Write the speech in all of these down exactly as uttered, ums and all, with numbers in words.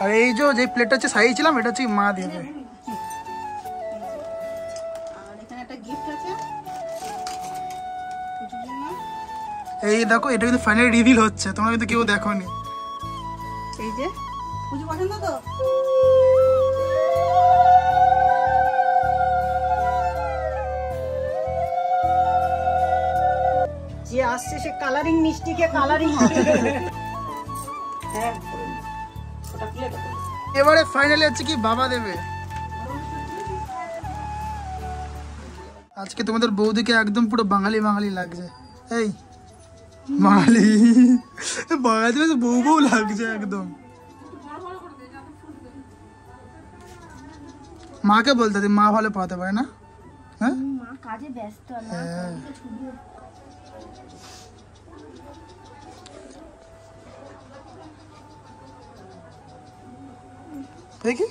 আর এই যে যে প্লেটটা হচ্ছে সাইয়েছিলাম এটা হচ্ছে মা দেবে। আর এখানে একটা গিফট আছে পুজোর জন্য। এই দেখো এটা কিন্তু ফাইনালি রিভিল হচ্ছে, তোমরা কিন্তু কেউ দেখোনি। এই যে পুজো পছন্দ তো? যে আসছে সে কালারিং মিষ্টিকে কালারিং হবে। হ্যাঁ ওটা প্লেট। এবারে ফাইনালি হচ্ছে কি বাবা দেবে। আজকে তোমাদের বৌদিকে একদম পুরো বাঙালি বাঙালি লাগছে। এই বাঙালি বাঙালি বউ বউ লাগছে একদম। মাকে বলতে দি, মা ভালো পড়াতে পারে না। হ্যাঁ মা কাজে ব্যস্ত না। দেখি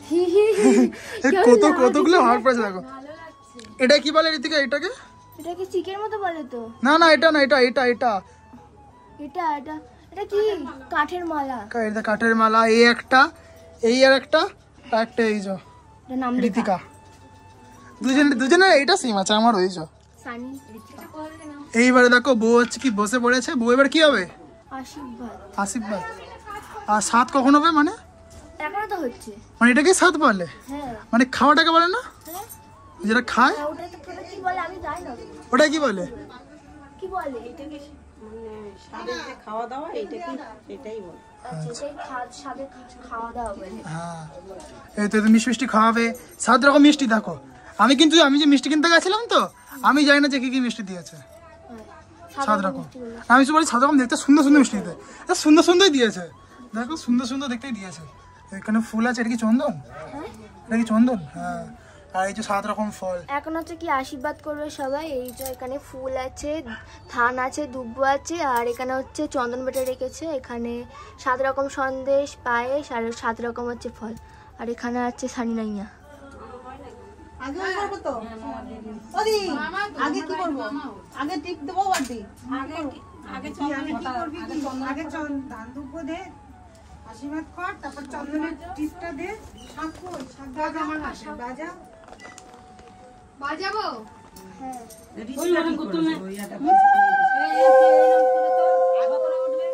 কত কতগুলো হার পড়েছে দেখো। এটা কি বলে ঋতিকা? এটাকে এটা কি চিকের মতো বলে তো? না না এটা না, এটা এটা এটা এটা এটা এটা কি কাঠের মালা? এটা কাঠের মালা। এই একটা, এই আর একটা, আর একটা এই যে এটা নাম ঋতিকা। দুজন দুজনের এইটা সেম আছে আমার ওই যে সানি ঋতিকা। এইবারে দেখো বউ হচ্ছে কি বসে পড়েছে। বউ এবার কি হবে? আশীর্বাদ। আশীর্বাদ। আর সাত কখন হবে? মানে এখনো তো হচ্ছে। মানে এটাকে সাত বলে? হ্যাঁ মানে খাওয়াটাকে বলে না? হ্যাঁ যেটা খায় ওটা তো কি বলে আমি জানি না। ওটা কি বলে? কি বলে এটাকে? মানে সাদের যে খাওয়া দাওয়া এইটা কি সেটাই বলে। আচ্ছা এটাই খাওয়া সাথে খাওয়া দাওয়া বলে। হ্যাঁ এই তো মিষ্টি মিষ্টি খাওয়াবে। সাত রকম মিষ্টি দেখো। আমি কিন্তু আমি যে মিষ্টি কিনতে গেছিলাম তো আমি জানি না যে কি কি মিষ্টি দিয়েছে। সাত রকম। আমি শুধু বলি সাত রকম দেখতে সুন্দর সুন্দর মিষ্টি দিতে। এটা সুন্দর সুন্দরই দিয়েছে দেখো, সুন্দর সুন্দর দেখতেই দিয়েছে। এখানে ফুল আছে, এটা কি চন্দন? এটা কি চন্দন? হ্যাঁ। আর এই যে সাত রকম ফল। এখন হচ্ছে কি আশীর্বাদ করবে সবাই। এই যে এখানে ফুল আছে, ধান আছে, দুব্বো আছে, আর এখানে হচ্ছে চন্দন বেটে রেখেছে। এখানে সাত রকম সন্দেশ, পায়েস আর সাত রকম হচ্ছে ফল। আর এখানে আছে সানি নাইয়া। আগে করব তো ওদি আগে কি করব? আগে টিপ দেবো বাদি। আগে আগে চন্দন কি করবি? কি আগে চন্দন ধান দুব্বো দে, আশীর্বাদ কর, তারপর চন্দনের টিপটা দে। ঠাকুর বাজা আমার হাতে বাজা বাজাবো। হ্যাঁ ওই রকম করতে না ওইটা এই এরকম করে তো আগা করে উঠবে।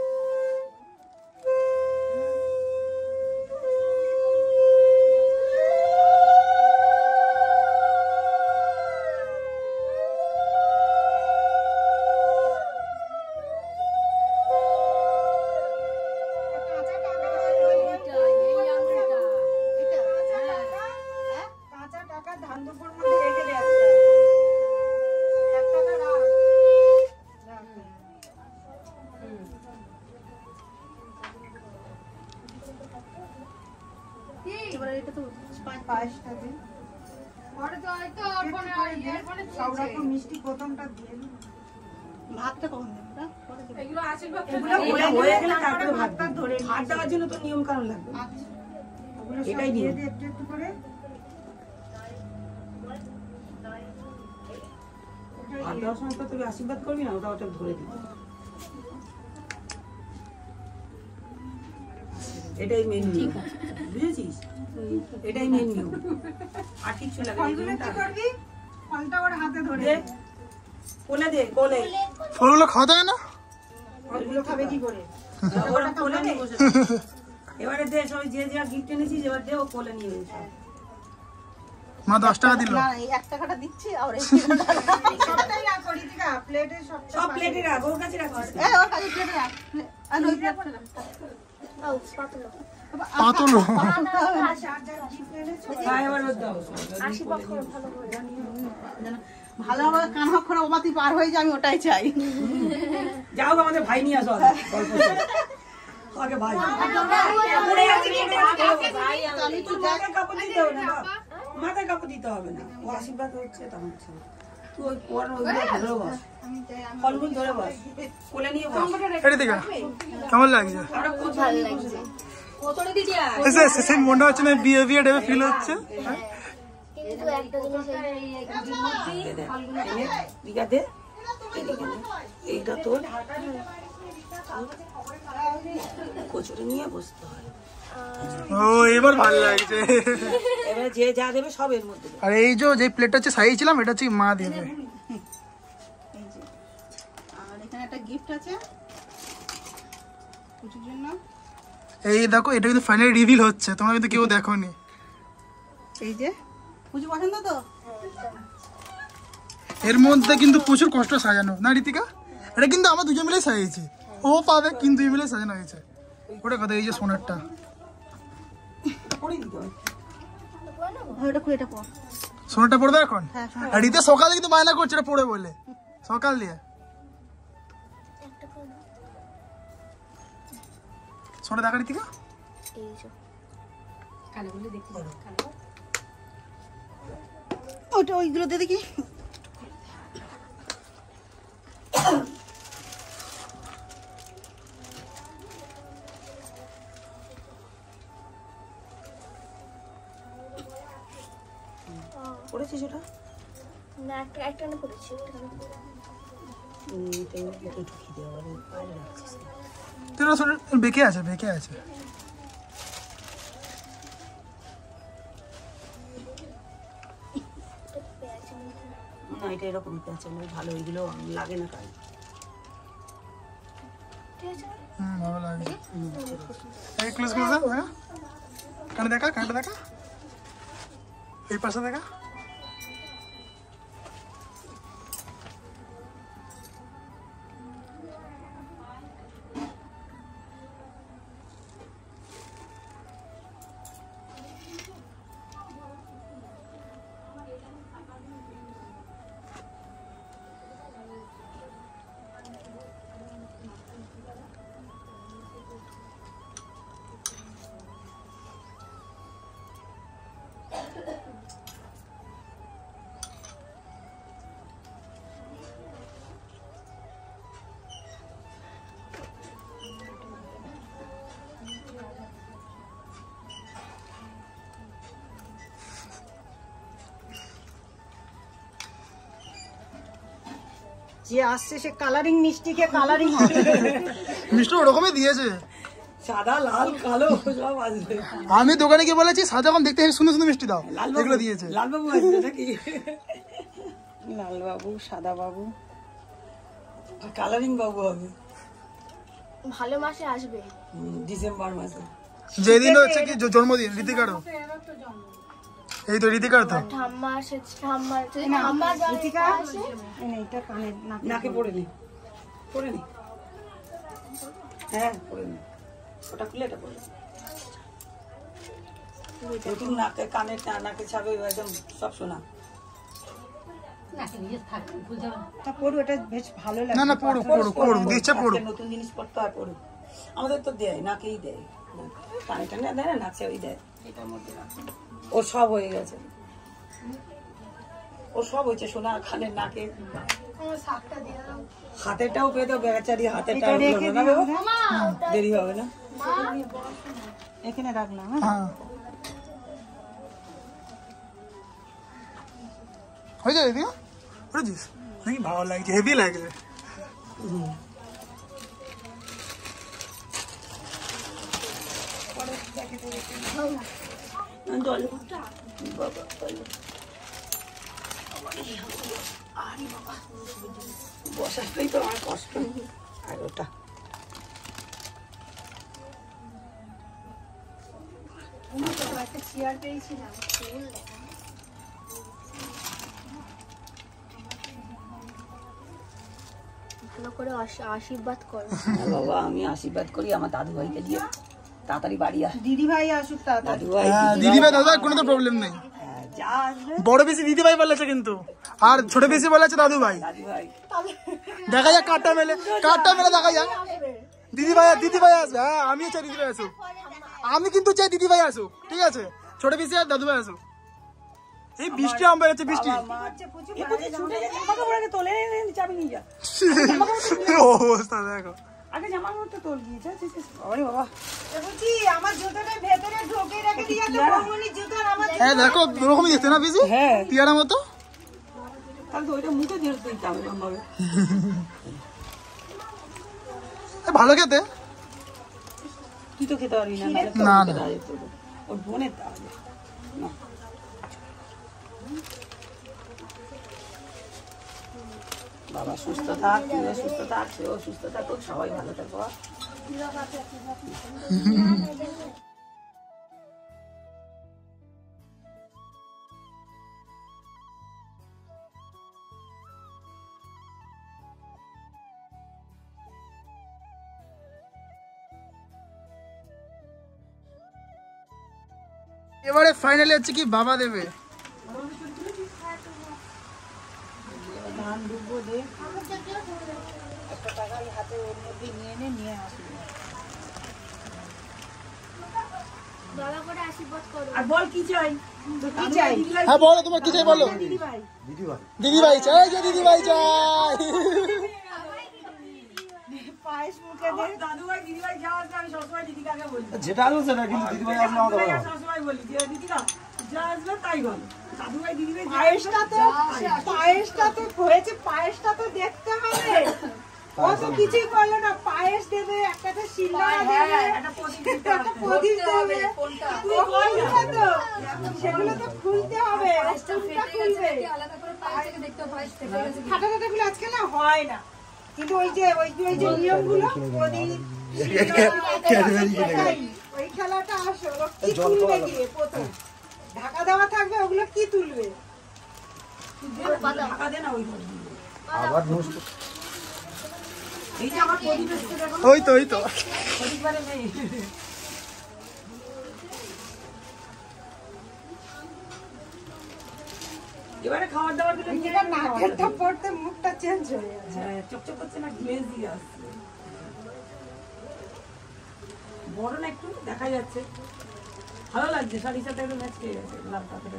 মিষ্টি প্রথমটা দিয়ে ভাতটা কখন দেবো? এগুলো আশীর্বাদ হয়ে গেলে তারপরে ভাতটা ধরে ভাত দেওয়ার জন্য তো নিয়ম কানুন লাগবে। এটাই দিয়ে দে একটু একটু করে। ভাত দেওয়ার সময় তো তুই আশীর্বাদ করবি না, ওটা ওটা ধরে দিবি। এটাই মেন নিয়ম, বুঝেছিস? এটাই মেন নিয়ম। আর কিছু লাগে না। ফলগুলো কি করবি? ফলটা ওর হাতে ধরে দে, কোলে দে, কোলে। ফলগুলো খাওয়া যায় না? ফলগুলো খাবে কি করে? ওরা কোলে নিয়ে বসে। এবারে দে সবাই যে যে গিফট এনেছিস এবার দে, ও কোলে নিয়ে বসে। মা দশ টাকা দিল। না এই এক টাকাটা দিচ্ছি আর এই সবটাই না করি দিকা প্লেটে সব সব প্লেটে রাখ, ওর কাছে রাখিস। এই ওর কাছে প্লেটে রাখ। আর ওই প্লেটে রাখ। আও পাতলো পাতলো। ভাই এবার ওর দাও। আশীর্বাদ করো ভালো করে। ভালোভাবে কান হক্ষরা ওবাতি পার হয়ে যায়, আমি ওটাই চাই। যাও আমাদের ভাই নিয়ে আসো গল্প করে। আগে ভাই পড়ে আছে ভাই আমি তো মাথায় কাপড় দিতে হবে না, মাথায় কাপড় দিতে হবে না। ও আশীর্বাদ হচ্ছে তখন তুই ওই পর ওইগুলো ধরে বস, ফলগুলো ধরে বস, কোলে নিয়ে বস। এটা দেখা কেমন লাগছে? আমরা খুব ভালো লাগছে। কতটা দিদি আর এসে এসে মনে হচ্ছে না বিয়ে বিয়ে টাইপের ফিল হচ্ছে। কিন্তু একটা জিনিস দিগা দে, এইটা তোর কচুরি নিয়ে বসতে হয়। ও এবার ভালো লাগছে। এবারে যে যা দেবে সব এর মধ্যে দেবে। আর এই যে যে প্লেটটা হচ্ছে সাইয়েছিলাম এটা হচ্ছে মা দেবে। এই যে আর এখানে একটা গিফট আছে পুজোর জন্য। এই দেখো এটা কিন্তু ফাইনালি রিভিল হচ্ছে, তোমরা কিন্তু কেউ দেখোনি। এই যে পুজো পছন্দ তো? এর মধ্যে কিন্তু প্রচুর কষ্ট সাজানো না ঋতিকা, এটা কিন্তু আমরা দুজন মিলে সাজিয়েছি, ও পাবে কিন্তু দুই মিলে সাজানো হয়েছে। ওটা কথা এই যে সোনারটা সোনারটা পড়বে এখন। আর রিতে সকালে কিন্তু বায়না করছে এটা পড়ে বলে, সকাল দিয়ে সোনা দেখা ঋতিকা। ওটা ওইগুলো দিয়ে দেখি। পড়েছিস ওটা? না একটা একটা না পড়েছি। বেঁকে আছে বেঁকে আছে। না এটা এরকম আছে, ভালো এগুলো লাগে না কাজ। হুম ভালো লাগে। এই ক্লোজ ক্লোজ হ্যাঁ কানে দেখা কানটা দেখা এই পাশে দেখা। যে আসছে সে কালারিং মিষ্টিকে কালারিং হবে। মিষ্টি ওরকমই দিয়েছে, সাদা লাল কালো সব আসবে। আমি দোকানে গিয়ে বলেছি সাদা কম দেখতে সুন্দর সুন্দর মিষ্টি দাও, এগুলো দিয়েছে। লালবাবু আসবে নাকি? লালবাবু, সাদা বাবু, কালারিং বাবু হবে ভালো মাসে আসবে, ডিসেম্বর মাসে। যেদিন হচ্ছে কি জন্মদিন ঋতিকারও, এই তো ঋতিকার তো ঠাম্মা আসে। ঠাম্মা ঠাম্মা ঋতিকা এইটা কানে নাকে পড়ে নি পড়ে নি হ্যাঁ পড়ে নি ওটা খুলে এটা পড়ে নতুন নাকে কানে নাকে ছাবে একদম সব শোনা। না না পড়ুক পড়ুক পড়ুক দিচ্ছে পড়ুক। নতুন জিনিস পড়তে হয় পড়ুক, আমাদের তো দেয় নাকেই দেয়, কানে টানে দেয় না নাকে ওই দেয়। এটার মধ্যে ও সব হয়ে গেছে, ও সব হয়েছে সোনা খানে নাকে। হাতেরটাও পেয়ে দাও বেচারি, হাতেরটাও দেরি হবে না, এখানে রাখলাম। হ্যাঁ হয়ে যাবে ঋতিকা, বুঝেছিস নাকি? ভালো লাগছে, হেভি লাগছে। বসাটাই তো আমার কষ্ট। আর ওটা চেয়ার পেয়েছিলাম, ভালো করে আশীর্বাদ করো। বাবা আমি আশীর্বাদ করি আমার দাদু ভাইকে দিয়ে তাড়াতাড়ি বাড়ি আস। দিদি ভাই আসুক দাদু ভাই, দিদি ভাই দাদা কোনো তো প্রবলেম নেই, যা আসবে। বড় বেশি দিদি ভাই বলেছে কিন্তু, আর ছোট বেশি বলেছে দাদু ভাই। দাদু ভাই দেখা যাক কাঠটা মেলে, কাঠটা মেলে দেখা যাক। দিদি ভাই দিদি ভাই আসবে, হ্যাঁ আমিও চাই দিদি ভাই আসুক, আমি কিন্তু চাই দিদি ভাই আসুক, ঠিক আছে? ছোট বেশি আর দাদু ভাই আসুক। এই বৃষ্টি আম বেড়েছে, বৃষ্টি অবস্থা দেখো। আগে জামার মধ্যে তোল গিয়েছে। আরে বাবা বুঝি আমার জুতোটা ভেতরে ঢোকে রেখে দিয়া তো বমনি জুতো আমার। হ্যাঁ দেখো এরকমই দেখতে না বেশি, হ্যাঁ টিয়ারা মতো। তাহলে তো ওইটা মুখে দিয়ে দিতে হবে ভাবে। ভালো খেতে তুই তো খেতে পারবি না না না ওর বোনের তাহলে বাবা সুস্থ থাক, তুইও সুস্থ থাক, সেও সুস্থ থাকুক, সবাই ভালো থাকো। এবারে ফাইনালি হচ্ছে কি বাবা দেবে ধান ডুবো দে, একটা টাকা হাতে ওর মধ্যে নিয়ে নে, নিয়ে আসবি। আর বল কি চাই, কি চাই? হ্যাঁ বলো, তোমার কি চাই বলো। দিদি ভাই, দিদি ভাই চাই, যে দিদি ভাই চাই। পায়েস মুখে দে। দাদু ভাই দিদি ভাই যা আসবে আমি সবসময় দিদি কাকে বলি, যেটা আসবে সেটা, কিন্তু দিদি ভাই আসলে আমাদের ভালো। সবসময় বলি যে দিদি কা যা আসবে তাই বল। দাদু ভাই দিদি ভাই পায়েসটা তো পায়েসটা তো হয়েছে, পায়েসটা তো দেখতে হবে। ও তো কিছুই করলো না, পায়েস দেবে, একটা তো শিলনোড়া দেবে, একটা প্রদীপ দিতে হবে, একটা প্রদীপ দেবে, তুই বললি না তো, সেগুলো তো খুলতে হবে, ফুলটা খুলবে, আলাদা করে পায়েস থেকে দেখতে হবে। পায়েস থেকে ফাটা ফাটা গুলো আজকে না হয় না, কিন্তু ওই যে ওই ওই যে নিয়মগুলো প্রদীপ ওই খেলাটা আসলে কি তুলবে গিয়ে প্রথম ঢাকা দেওয়া থাকবে, ওগুলো কি তুলবে? ঢাকা দে না, ওই আবার নষ্ট। এই যে আমার প্রদীপ এসছে দেখো, ওই তো ওই তো প্রদীপ মানে নেই। এবারে খাবার দাবার দিলে নাকেরটা পড়তে মুখটা চেঞ্জ হয়ে যাচ্ছে, হ্যাঁ চকচক করছে না, গ্লেজ দিয়ে আসছে। বড় না একটু দেখা যাচ্ছে, ভালো লাগছে, শাড়ির সাথে একটু ম্যাচ খেয়ে গেছে, লাল কাপড়ে।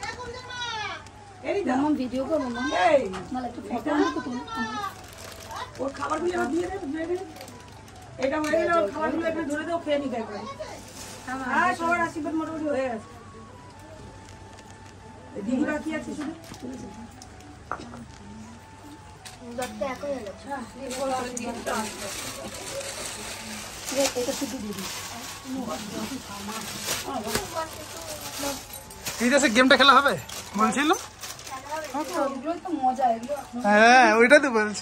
এই দাম ভিডিও করবো না, এই না একটু ফটো মতো তুল, ওর খাবারগুলো এবার দিয়ে দে, দিয়ে দে। এটা হয়ে গেলে ওর খাবারগুলো একটু ধরে দাও, খেয়ে নিতে একবার। হ্যাঁ সবার আশীর্বাদ মোটামুটি হয়ে গেছে। দিদি বাকি আছে শুধু, এটা শুধু দিদি। এই গেমটা খেলা হবে বলছিল, মজা এগুলো। হ্যাঁ ওইটাই তো বলছি।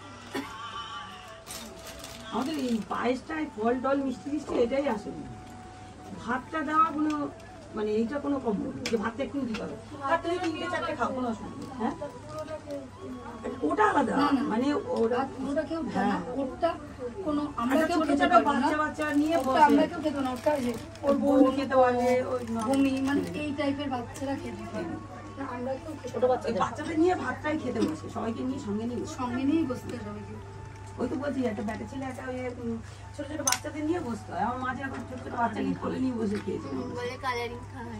আমাদের এই পায়েসটাই ফল টল মিষ্টি মিষ্টি এটাই আসেনি, ভাতটা দেওয়া কোনো মানে এইটা কোনো কম যে ভাতটা একটু দিতে হবে, আর তুমি তিনটে চারটে খাও কোনো অসুবিধা। হ্যাঁ ওটা আলাদা, মানে ওটা পুরোটা কেউ হ্যাঁ ওটা কোনো আমরা কেউ খেতে পারবো না, বাচ্চা বাচ্চা নিয়ে বসে আমরা কেউ খেতে না, ওটা যে ওর বোন খেতে পারবে, ওই ভূমি মানে এই টাইপের বাচ্চারা খেতে পারবে, আমরা কেউ খেতে পারবো না। বাচ্চাদের নিয়ে ভাতটাই খেতে বসে, সবাইকে নিয়ে সঙ্গে নিয়ে সঙ্গে নিয়েই বসতে হবে। ওই তো বলছি একটা ব্যাটা ছেলে একটা ওই ছোট ছোট বাচ্চাদের নিয়ে বসতো, আমার মাঝে এখন ছোট ছোট বাচ্চাকে কোলে নিয়ে বসে খেয়েছে, বলে কালারিং খায়।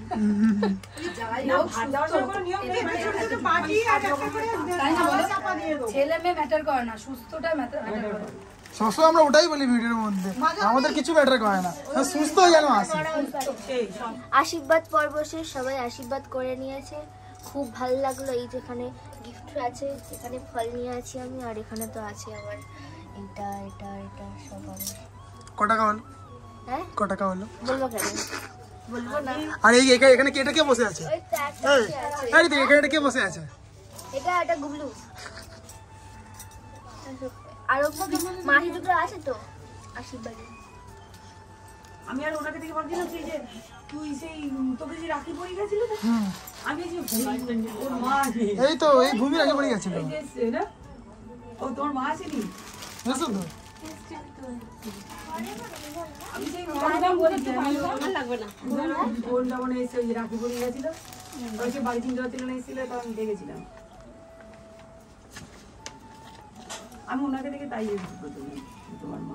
ছেলে মেয়ে ম্যাটার করে না, সুস্থটা ম্যাটার করে। সবসময় আমরা ওটাই বলি ভিডিওর মধ্যে, আমাদের কিছু ম্যাটার করে না, সুস্থ হয়ে যেন আসে। আশীর্বাদ পর্ব শেষ, সবাই আশীর্বাদ করে নিয়েছে, খুব ভালো লাগলো। এই যেখানে গিফট আছে, এখানে ফল নিয়ে আছি আমি, আর এখানে তো আছে আবার এটা এটা এটা সব আমার। ক টাকা হলো? হ্যাঁ ক টাকা হলো বলবো কেন, বলবো না। আর এই এখানে এখানে কে কে বসে আছে? ওই তো একটা এই বসে আছে। এই দেখ এখানে কে বসে আছে? এটা এটা গুবলু। আরো মাটি টুকরো আছে তো আশীর্বাদে। আমি আর ওনাকে থেকে ভাবছিলাম সেই যে তুই সেই তোকে যে রাখি পড়ে গেছিল না, আমি যে ওর মা এই তো এই ভূমি আগে পড়ে গেছিল, এই যে না ও তোর মা আসেনি বুঝছো তো? আমি সেই নাম বলে তো ভালো লাগবে না, বোন যখন এসে ওই রাখি পড়ে গেছিল, ওই যে বাড়ি চিন্তা ছিল না, এসেছিল তখন আমি দেখেছিলাম। আমি ওনাকে দেখে তাই এসেছি প্রথমে, তোমার মা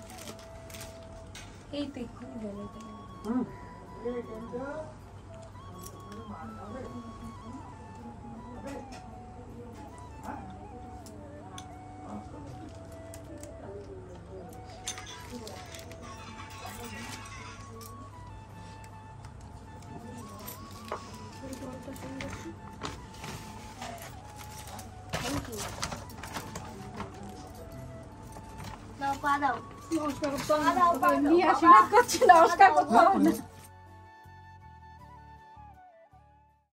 এই তো এক্ষুনি বলে হুম দাও পা দাও। নমস্কার করতে হবে না। এমনি আশীর্বাদ করছি, নমস্কার করতে হবে না।